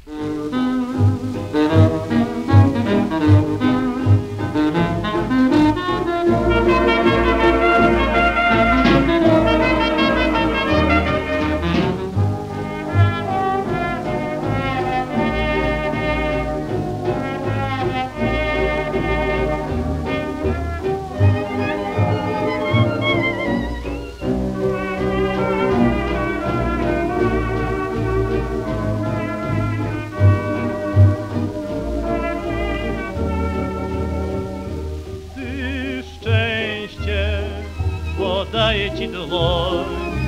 Daję ci dłoń,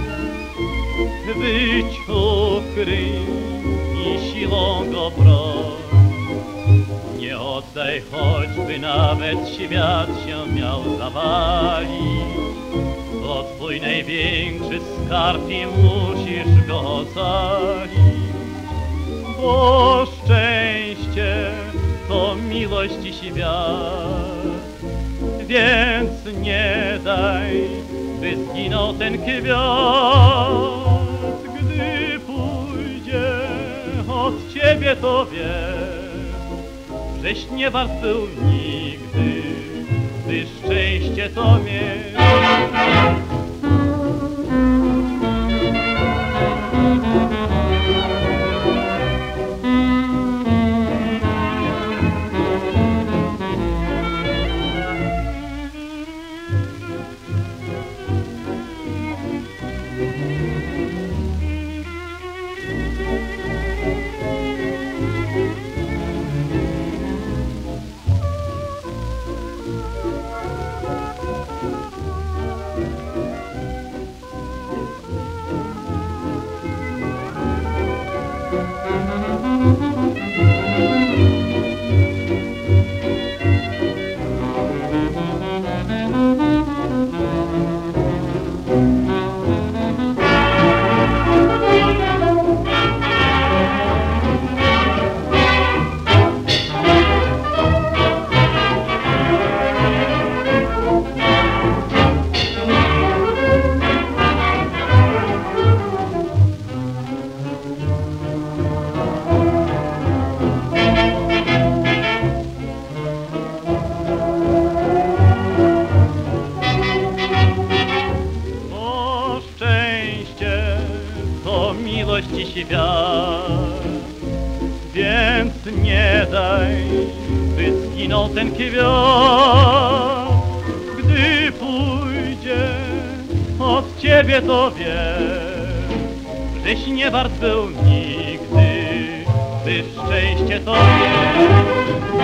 być ukryj i siłą go broń. Nie oddaj, choćby nawet świat się miał zawalić, bo twój największy skarb i musisz go ocalić. Bo szczęście to miłość i świat, więc nie daj, by zginął ten kwiat. Gdy pójdzie od ciebie, to wiesz, żeś nie wart był nigdy, by szczęście to mieć. Miłość i świat, więc nie daj, by zginął ten kwiat. Gdy pójdzie od ciebie, to wiesz, żeś nie wart był nigdy, by szczęście to mieć.